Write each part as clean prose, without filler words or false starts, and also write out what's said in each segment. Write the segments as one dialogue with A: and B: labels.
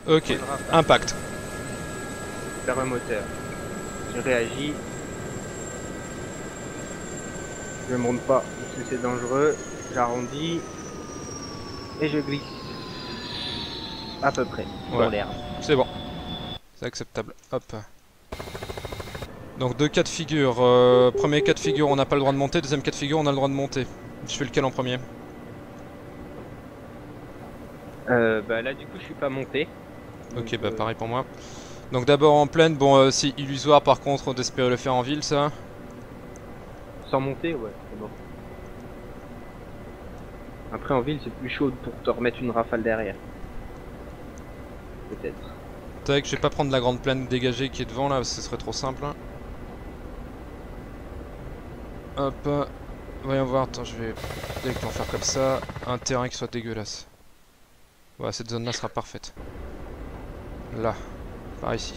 A: Ok, impact.
B: Vers un moteur. Je réagis. Je monte pas parce que c'est dangereux. J'arrondis. Et je glisse. À peu près.
A: Ouais,
B: Dans l'herbe.
A: c'est bon. C'est acceptable. Hop. Donc deux cas de figure. Premier cas de figure, on n'a pas le droit de monter. Deuxième cas de figure, on a le droit de monter. Je fais lequel en premier?
B: Bah là du coup je suis pas monté. Donc,
A: Ok, bah pareil pour moi. Donc d'abord en plaine, bon c'est illusoire par contre d'espérer le faire en ville ça.
B: sans monter, ouais, c'est bon. Après en ville c'est plus chaud pour te remettre une rafale derrière. Peut-être.
A: Tac, je vais pas prendre la grande plaine dégagée qui est devant là, parce que ce serait trop simple. Hop, voyons voir, attends je vais directement faire comme ça. Un terrain qui soit dégueulasse. Voilà, cette zone là sera parfaite. Là, par ici.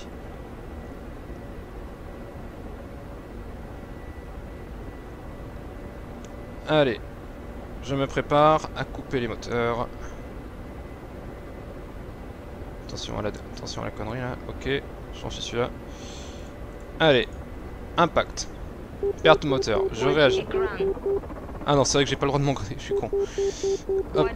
A: Allez, je me prépare à couper les moteurs. Attention à la connerie là, ok, je franchis celui-là. Allez, impact. Perte moteur, je réagis. Ah non, c'est vrai que j'ai pas le droit de m'engrainer, je suis con. Hop.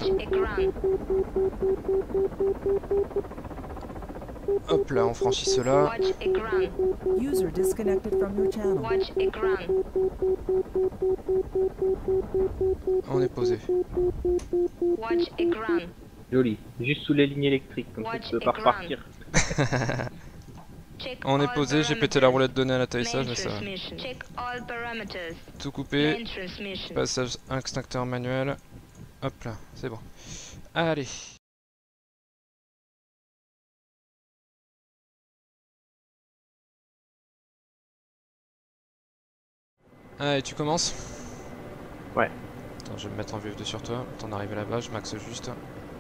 A: Hop là, on franchit cela.
C: User disconnected from your channel.
A: On est posé.
B: Joli. Juste sous les lignes électriques, comme ça tu peux pas repartir.
A: On est posé, j'ai pété la roulette de nez à l'atterrissage, mais ça va. Tout coupé. Passage extincteur manuel. Hop là, c'est bon. Allez. Allez, tu commences?
B: Ouais.
A: Attends, je vais me mettre en VF2 sur toi. T'en arrives là-bas, je maxe juste.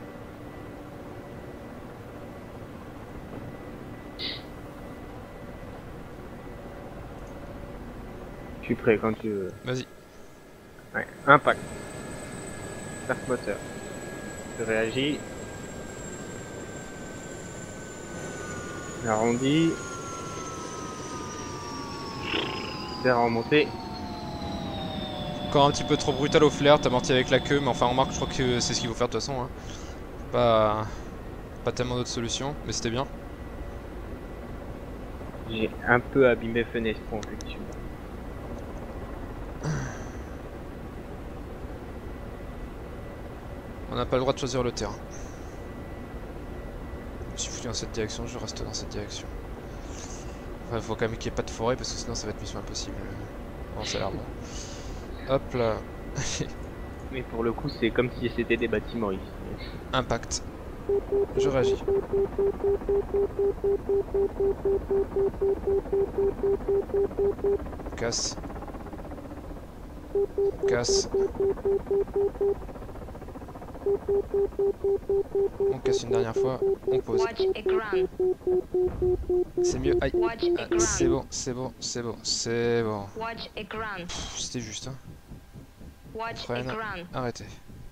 B: Je suis prêt quand tu veux.
A: Vas-y.
B: Ouais. Impact. Start moteur. Je réagis. J'arrondis. Vers en montée.
A: Encore un petit peu trop brutal au flair, t'as amorti avec la queue, mais enfin on remarque, je crois que c'est ce qu'il faut faire de toute façon. Hein. Pas tellement d'autres solutions, mais c'était bien.
B: J'ai un peu abîmé Fenestron, effectivement.
A: On n'a pas le droit de choisir le terrain. Je me suis foutu dans cette direction, je reste dans cette direction. Enfin, il faut quand même qu'il n'y ait pas de forêt parce que sinon ça va être mission impossible. Bon, ça a l'air bon. Hop là.
B: Mais pour le coup, c'est comme si c'était des bâtiments ici.
A: Impact. Je réagis. Casse. Casse. On casse une dernière fois, on pose. C'est mieux, aïe. Ah, c'est bon, c'est bon, c'est bon, c'est bon. C'était juste, hein. Freine, arrêtez.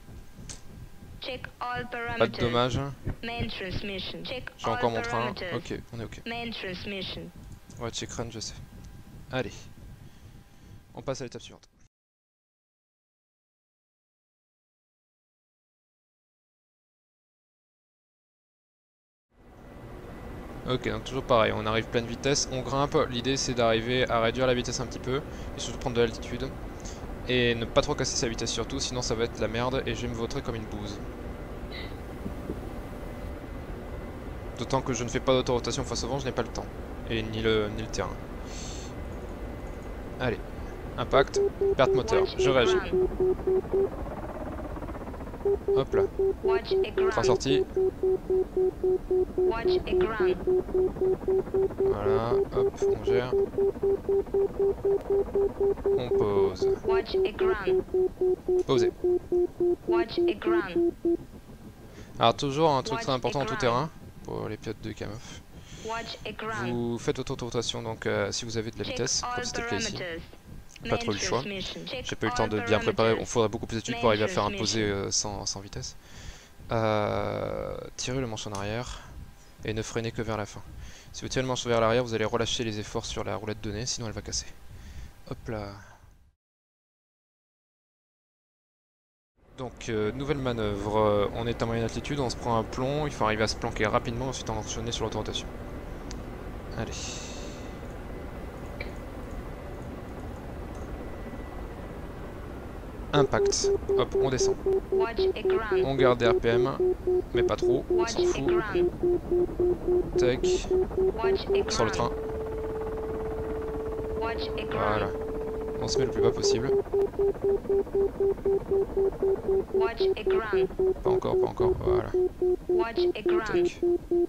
A: Pas de dommages. J'ai encore mon train. Ok, on est ok. Ouais, check run, je sais. Allez. On passe à l'étape suivante. Ok, donc toujours pareil, on arrive pleine vitesse, on grimpe. L'idée c'est d'arriver à réduire la vitesse un petit peu et surtout prendre de l'altitude. Et ne pas trop casser sa vitesse surtout, sinon ça va être la merde et je vais me vautrer comme une bouse. D'autant que je ne fais pas d'autorotation face au vent, je n'ai pas le temps. Et ni le terrain. Allez, impact, perte moteur, je réagis. Hop là. Train sorti. Voilà, hop, on gère. On pose. Posé. Alors toujours un truc très important en tout terrain, pour les pilotes de Kamov. Vous faites votre rotation, donc si vous avez de la vitesse, comme c'était le cas ici. Pas trop eu le choix. J'ai pas eu le temps de bien préparer, on faudrait beaucoup plus d'études pour arriver à faire un posé sans vitesse. Tirez le manche en arrière. et ne freinez que vers la fin. Si vous tirez le manche vers l'arrière, vous allez relâcher les efforts sur la roulette de nez, sinon elle va casser. Hop là. Donc nouvelle manœuvre, on est à moyenne altitude, on se prend un plomb, il faut arriver à se planquer rapidement, ensuite enchaîner sur l'autorotation. Allez. Impact. Hop, on descend. On garde des RPM, mais pas trop, on s'en fout. Tac. Sur le train. Voilà. On se met le plus bas possible. Pas encore, pas encore, voilà. Tac.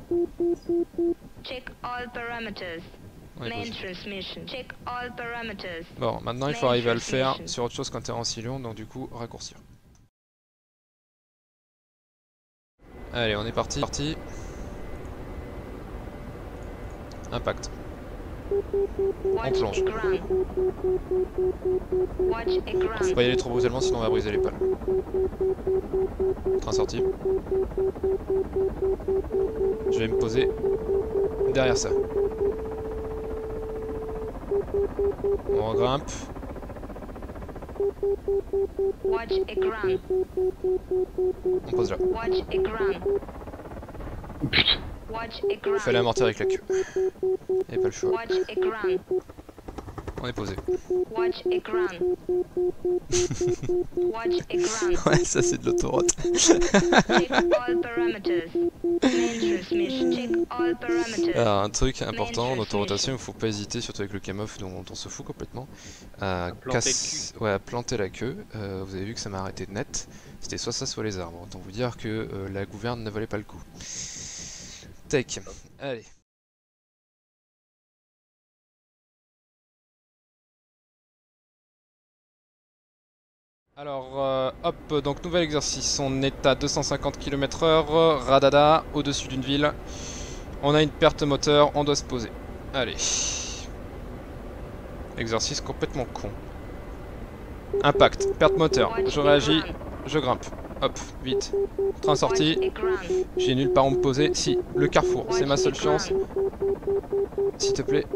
A: On est posé. Bon, maintenant il faut arriver à le faire sur autre chose qu'interrancilion, donc du coup raccourcir. Allez, on est parti. Impact. On plonge. Faut pas y aller trop brutalement sinon on va briser les pales. Train sorti. Je vais me poser derrière ça. On grimpe. On pose là. Il fallait amortir avec la queue. Et pas le choix. On est posé. Ouais, ça c'est de l'autoroute. Alors, un truc important en autorotation, il faut pas hésiter, surtout avec le camof dont on se fout complètement, à planter la queue. Vous avez vu que ça m'a arrêté de net. C'était soit ça, soit les arbres. Autant vous dire que la gouverne ne valait pas le coup. Take. Allez. Alors, hop, donc nouvel exercice. On est à 250 km/h, radada, au-dessus d'une ville. On a une perte moteur, on doit se poser. Allez. Exercice complètement con. Impact, perte moteur, je réagis, je grimpe. Hop, vite. Train sorti. J'ai nulle part où me poser. Si, le carrefour, c'est ma seule chance. S'il te plaît.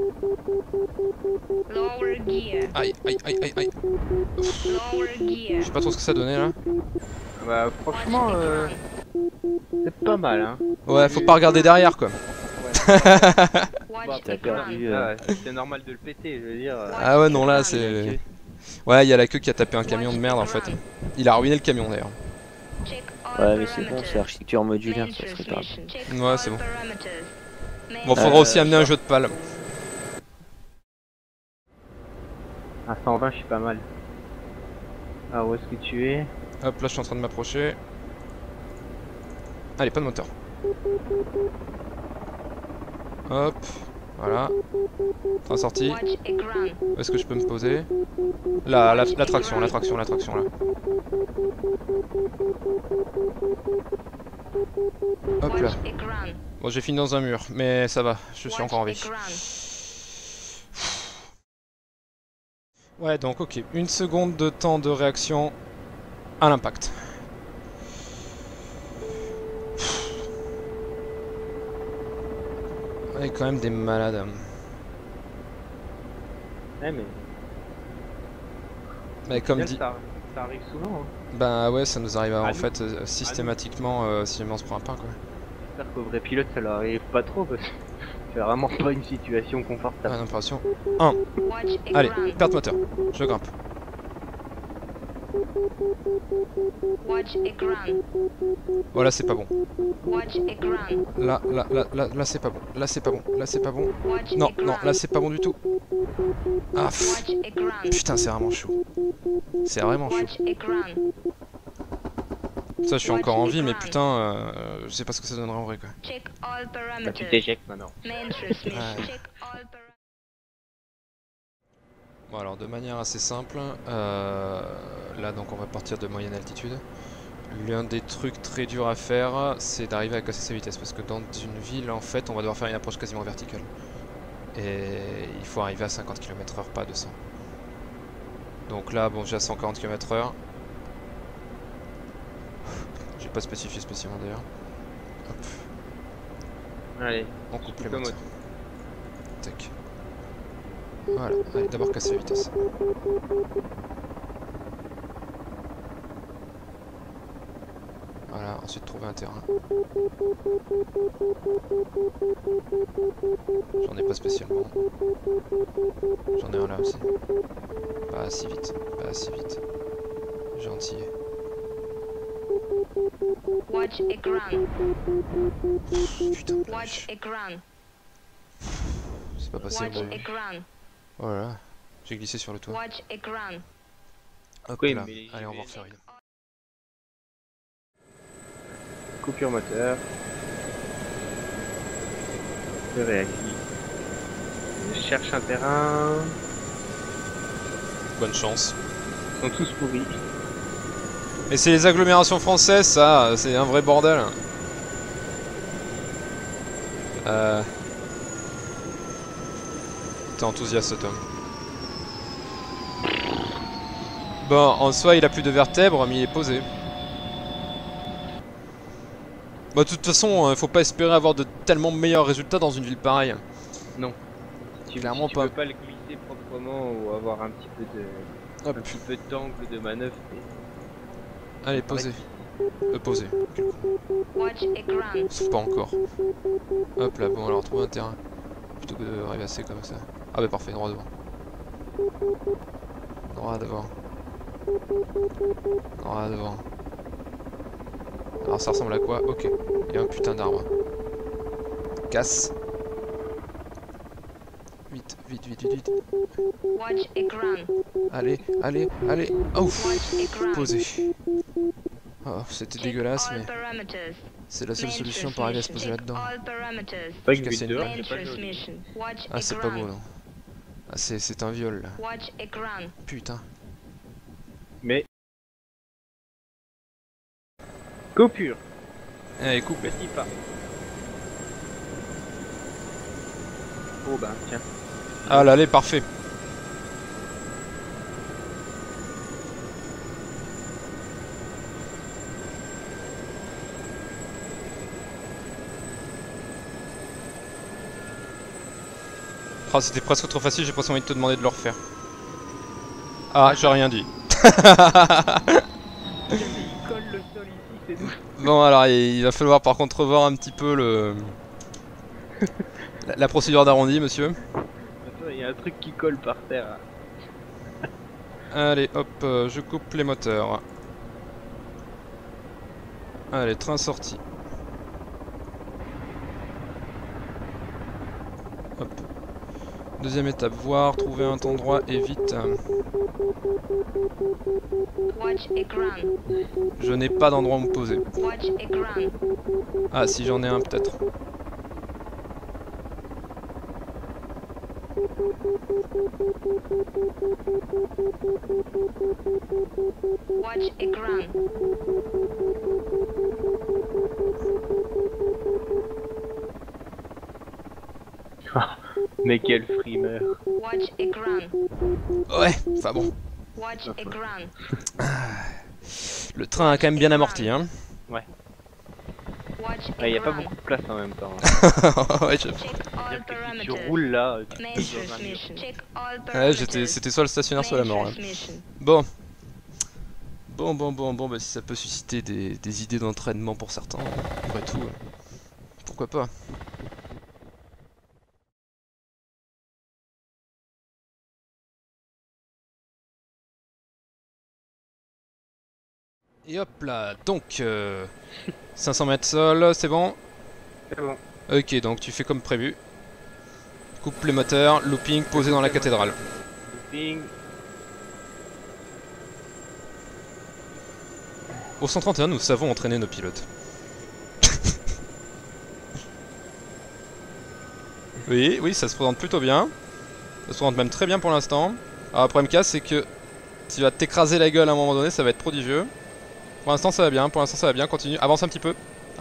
A: Aïe, aïe, aïe, aïe, aïe. Je sais pas trop ce que ça donnait là.
B: Bah franchement, c'est pas mal hein.
A: Ouais, faut pas regarder derrière quoi.
B: Bah, t'as perdu. C'est normal de le péter, je veux dire.
A: Ah ouais, non là c'est... Ouais, il y a la queue qui a tapé un camion de merde en fait. Il a ruiné le camion d'ailleurs.
D: Ouais, mais c'est bon, c'est architecture modulaire, ça serait pas grave.
A: Ouais, c'est bon. Bon, faudra aussi amener un jeu de pales.
B: À 120, je suis pas mal. Ah, où est-ce que tu es?
A: Hop, là je suis en train de m'approcher. Allez, pas de moteur. Hop, voilà. Train sorti. Où est-ce que je peux me poser? Là, la traction là. Hop là. Bon, j'ai fini dans un mur, mais ça va, je suis encore en vie. Ouais, donc ok, 1 seconde de temps de réaction à l'impact. On est quand même des malades.
B: Ouais,
A: mais comme dit...
B: Ça arrive souvent hein.
A: Bah ouais, ça nous arrive en fait systématiquement si on se prend un pain quoi.
B: J'espère qu'au vrai pilote ça leur arrive pas trop parce que c'est vraiment pas une situation confortable.
A: Ah, impression. 1. Allez, perte moteur. Je grimpe. Voilà, c'est pas bon. Là c'est pas bon. Là c'est pas bon. Là c'est pas bon. Non, là c'est pas bon du tout. Ah, putain, c'est vraiment chaud. C'est vraiment chaud. Ça, je suis encore en vie, mais putain, je sais pas ce que ça donnerait en vrai quoi.
B: Bah, tu t'éjectes maintenant.
A: Ouais. Bon, alors de manière assez simple, là donc on va partir de moyenne altitude. L'un des trucs très durs à faire, c'est d'arriver à casser sa vitesse, parce que dans une ville, en fait, on va devoir faire une approche quasiment verticale. Et il faut arriver à 50 km/h, pas à 200. Donc là, bon, j'ai à 140 km/h. J'ai pas spécifié spécialement d'ailleurs.
B: Allez,
A: On coupe les
B: comme
A: motos. Tac. Voilà, allez, d'abord casser la vitesse. Voilà, ensuite trouver un terrain. J'en ai pas spécialement. J'en ai un là aussi. Pas si vite, pas si vite. Gentil.
E: Watch a ground.
A: Putain,
E: Watch a ground.
A: c'est pas passé
E: Watch
A: le
E: a
A: bruit.
E: ground.
A: Voilà, j'ai glissé sur le toit.
E: Watch a ground.
A: Hop
B: Oui,
A: là,
B: mais
A: allez on
B: j'y
A: va
B: vais.
A: refaire une.
B: Coupure moteur. Je réagis. Je cherche un terrain.
A: Bonne chance.
B: Ils sont tous pourris.
A: Mais c'est les agglomérations françaises, ça, c'est un vrai bordel. T'es enthousiaste, Tom. Bon, en soi, il a plus de vertèbres, mais il est posé. Bah, de toute façon, faut pas espérer avoir de tellement meilleurs résultats dans une ville pareille.
B: Non. Si
A: Clairement
B: tu
A: pas.
B: peux pas le glisser proprement ou avoir un petit peu de,
A: Hop.
B: un petit peu d'angle de manœuvre.
A: Allez, posé. Posé.
E: Watch a ground.
A: C'est pas encore. Hop là, bon, alors trouver un terrain. Plutôt que de rêvasser comme ça. Ah bah parfait, droit devant. Droit devant. Droit devant. Alors ça ressemble à quoi? Ok. Il y a un putain d'arbre. Casse. Vite, vite, vite, vite, vite.
E: Watch a ground.
A: Allez, allez, allez. Ouf.
E: Watch a ground.
A: Posé. Oh, c'était
E: Check
A: dégueulasse,
E: all
A: mais
E: parameters.
A: c'est la seule
E: Main
A: solution pour arriver à se poser
E: transmission.
A: là-dedans.
E: All parameters.
B: Pas
A: Je
B: une
A: cassais
B: ville
A: une
B: de
E: Main
B: c'est pas joli.
E: transmission. Watch
A: Ah,
E: a
A: c'est pas beau,
E: ground.
A: non. Ah, c'est un viol, là.
E: Watch a ground.
A: Putain.
B: Mais. Coupure.
A: Allez, coupe.
B: Petit pas. Oh bah tiens.
A: Ah là, allez, parfait. Oh, c'était presque trop facile, j'ai presque envie de te demander de le refaire. Ah, j'ai rien dit.
B: Il colle le sol ici, c'est nous.
A: Bon, alors, il va falloir par contre revoir un petit peu le... la procédure d'arrondi, monsieur.
B: Attends, il y a un truc qui colle par terre.
A: Allez, hop, je coupe les moteurs. Allez, train sorti. Hop. Deuxième étape, voir, trouver un endroit et vite.
E: Watch a ground.
A: Je n'ai pas d'endroit où me poser.
E: Watch a ground.
A: Ah, si j'en ai un peut-être.
E: Watch a ground.
B: Mais quel frimeur.
E: Watch a ground.
A: Ouais, enfin bon.
E: Watch a ground.
A: Le train a quand même bien amorti, hein.
E: Watch
B: Il
E: a
B: n'y a pas
E: ground.
B: beaucoup de place en même temps.
A: Ouais, je-
E: Check all
B: C'est-à-dire que si tu
E: parameters.
B: roules là,
E: Main
B: tu peux
E: transmission. Check all
A: Ouais,
E: parameters.
A: c'était soit le stationnaire, soit la mort, là.
E: Transmission.
A: Bon. Bon, bah si ça peut susciter des idées d'entraînement pour certains, après tout, pourquoi pas. Et hop là, donc 500 mètres sol, c'est bon?
B: c'est bon.
A: Ok, donc tu fais comme prévu. Coupe les moteurs, looping, posé dans la cathédrale.
B: Looping.
A: Au 131, nous savons entraîner nos pilotes. Oui, ça se présente plutôt bien. Ça se présente même très bien pour l'instant. Alors le problème qu'il y a, c'est que tu vas t'écraser la gueule à un moment donné, ça va être prodigieux. Pour l'instant ça va bien, continue. Avance un petit peu.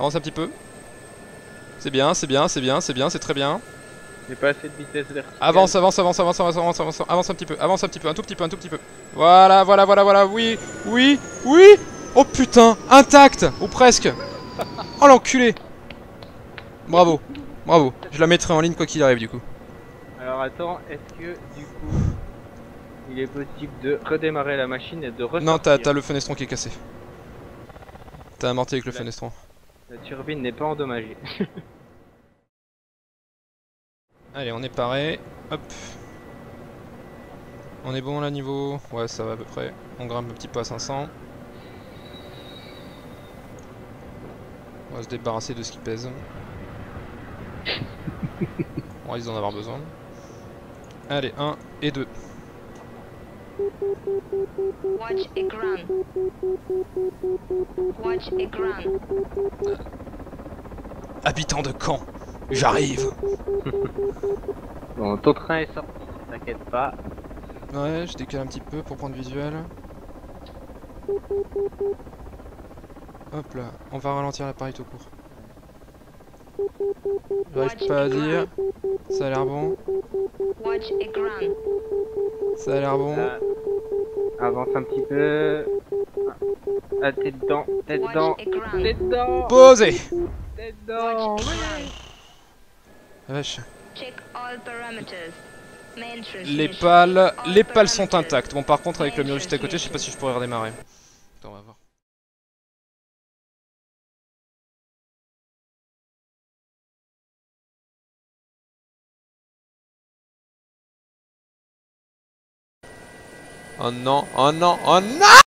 A: C'est bien, c'est très bien.
B: J'ai pas assez de vitesse verticale.
A: Avance un petit peu, un tout petit peu. Voilà, oui. Oh putain, intact, ou presque. Oh l'enculé. Bravo. Bravo, je la mettrai en ligne quoi qu'il arrive du coup.
B: Alors attends, est-ce que du coup il est possible de redémarrer la machine et de ressortir?
A: Non, t'as le fenestron qui est cassé. T'as amorti avec le fenestron.
B: La turbine n'est pas endommagée.
A: Allez, on est paré. Hop. On est bon là niveau... Ouais, ça va à peu près. On grimpe un petit peu à 500. On va se débarrasser de ce qui pèse. On risque d'en avoir besoin. Allez, 1 et 2.
E: Watch a ground. Watch a ground.
A: Habitant de Caen, j'arrive.
B: Bon, ton train est sorti, t'inquiète pas.
A: Ouais, je décale un petit peu pour prendre visuel. Hop là, on va ralentir l'appareil tout court. J'arrive pas à dire. Ça a l'air bon.
E: Watch a ground.
A: Ça a l'air bon.
B: Avance un petit peu. Ah, t'es dedans, t'es dedans, t'es dedans,
A: Posé.
B: t'es dedans.
E: Watch a ground.
A: Vache.
E: Check all parameters. Main
A: Les
E: transmission.
A: pales sont intactes. Bon, par contre, avec le mur juste à côté, je sais pas si je pourrais redémarrer. Attends, on va voir. Oh non, oh non, oh non!